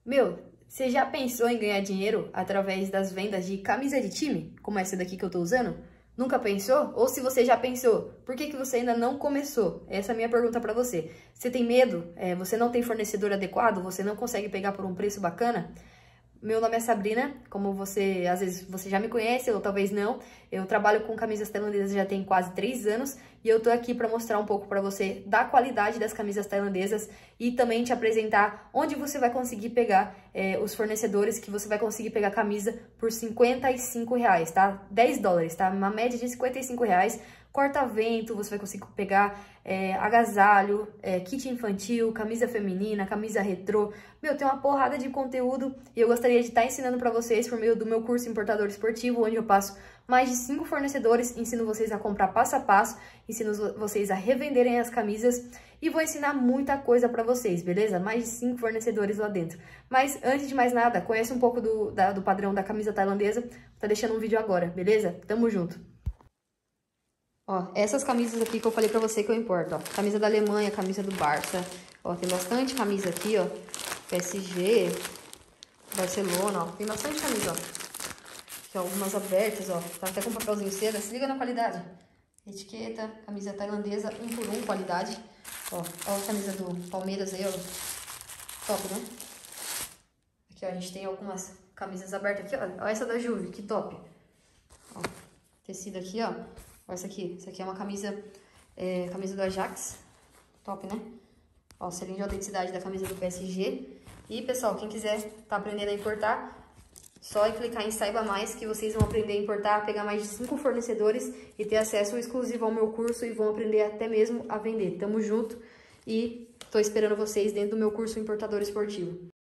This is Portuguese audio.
Meu, você já pensou em ganhar dinheiro através das vendas de camisa de time, como essa daqui que eu tô usando? Nunca pensou? Ou se você já pensou, por que você ainda não começou? Essa é a minha pergunta pra você. Você tem medo? Você não tem fornecedor adequado? Você não consegue pegar por um preço bacana? Meu nome é Sabrina, como você, às vezes você já me conhece ou talvez não, eu trabalho com camisas tailandesas já tem quase 3 anos e eu tô aqui para mostrar um pouco para você da qualidade das camisas tailandesas e também te apresentar onde você vai conseguir pegar os fornecedores, que você vai conseguir pegar camisa por R$55, tá? $10, tá? Uma média de R$55. Corta-vento, você vai conseguir pegar agasalho, kit infantil, camisa feminina, camisa retrô. Meu, tem uma porrada de conteúdo e eu gostaria de estar ensinando para vocês por meio do meu curso Importador Esportivo, onde eu passo mais de 5 fornecedores, ensino vocês a comprar passo a passo, ensino vocês a revenderem as camisas e vou ensinar muita coisa para vocês, beleza? Mais de 5 fornecedores lá dentro. Mas antes de mais nada, conhece um pouco do padrão da camisa tailandesa, tá deixando um vídeo agora, beleza? Tamo junto! Ó, essas camisas aqui que eu falei pra você que eu importo, ó. Camisa da Alemanha, camisa do Barça. Ó, tem bastante camisa aqui, ó. PSG, Barcelona, ó. Tem bastante camisa, ó. Aqui, ó, algumas abertas, ó. Tá até com papelzinho seda. Se liga na qualidade. Etiqueta, camisa tailandesa, 1 por 1, qualidade. Ó a camisa do Palmeiras aí, ó. Top, né? Aqui, ó, a gente tem algumas camisas abertas aqui, ó. Ó essa da Juve, que top. Ó, tecido aqui, ó. Olha essa aqui é uma camisa do Ajax, top, né? Ó, o selinho de autenticidade da camisa do PSG. E, pessoal, quem quiser tá aprendendo a importar, só clicar em Saiba Mais, que vocês vão aprender a importar, pegar mais de 5 fornecedores e ter acesso exclusivo ao meu curso e vão aprender até mesmo a vender. Tamo junto e tô esperando vocês dentro do meu curso Importador Esportivo.